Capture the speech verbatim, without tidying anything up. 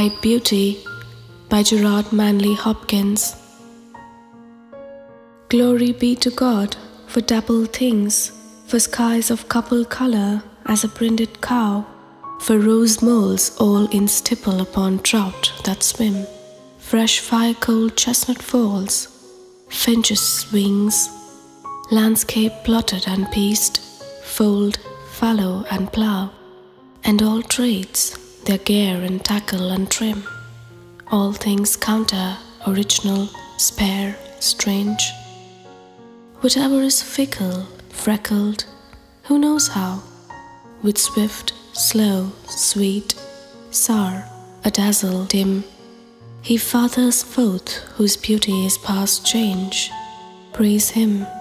White Beauty by Gerard Manley Hopkins. Glory be to God for dapple things, for skies of couple colour as a brinded cow, for rose moles all in stipple upon trout that swim, fresh fire-cold chestnut falls, finches' wings, landscape plotted and pieced, fold, fallow and plough, and all trades, their gear and tackle and trim, all things counter, original, spare, strange. Whatever is fickle, freckled, who knows how, with swift, slow, sweet, sour, a-dazzle, dim, he fathers forth whose beauty is past change. Praise him.